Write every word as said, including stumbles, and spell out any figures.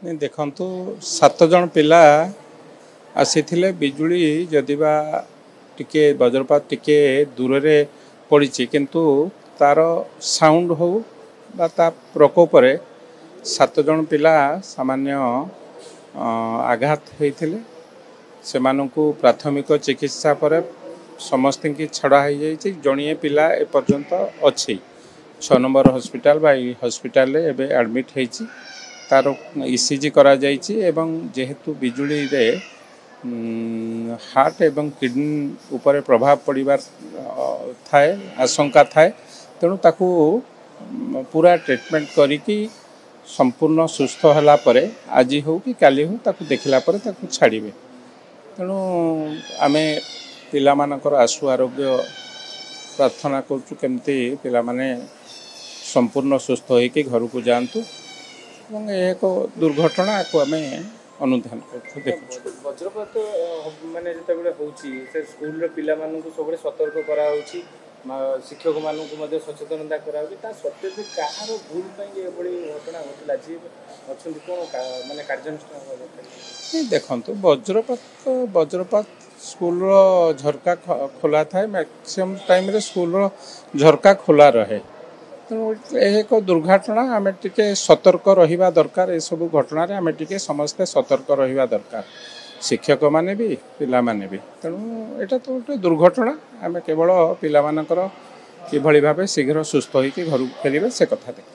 नहीं देखंतु सात जन पिला आसीथिले बिजुली जदिबा टिके वज्रपात टिके दूर रे पड़ी किंतु तार साउंड हो बा ता प्रकोप रे सात जन पिला सामान्य आघात होइथिले से मानकु प्राथमिक चिकित्सा पर समस्त की छड़ा हो जाइए जड़िए पिला एपर्यंत अच्छी छः नंबर हॉस्पिटल बा हॉस्पिटल रे एबे एडमिट होइछि तार ईसीजी करा जाइछि एवं जेहेतु बिजुली रे हार्ट एवं किडनी ऊपर प्रभाव पड़िबार थाए आशंका थाए तेणु ताकू पूरा ट्रीटमेंट करिकी संपूर्ण सुस्थ होला परे आज हो कि काली हो ताकू देखला परे ताकू छाड़िबे तेणु आमे पिला मानकर आशु आरोग्य प्रार्थना करछु केमती पिला माने संपूर्ण सुस्थ होइकी घर को जांतु এবং এক দুর্ঘটনা को आम अनुधान कर देखु वज्रपात माने जेतेबेले होउची से स्कूल रे पिला मानकु सबले सतर्क करा होउची शिक्षक मानकु मध्ये सचेतनता करा होउची ता सत्य भी कहार भूल पई ए बड़ी घटना होतला जी अछंती कोन माने कार्यानुष्ठान होतला देखंतु वज्रपात वज्रपात स्कूल रो झरका खोला थाए मैक्सिमम टाइम रे स्कूल रो झरका खोला रहे तेणु एक दुर्घटना आम टे सतर्क रहा दरकार ये सब घटना आम टे समस्ते सतर्क रहा दरकार शिक्षक माने भी पिला माने भी तेणु यहाँ तो गोटे दुर्घटना आम केवल पिला मानकर किभली भावे शीघ्र सुस्थ होकर घर फेरिबे से कथा देख।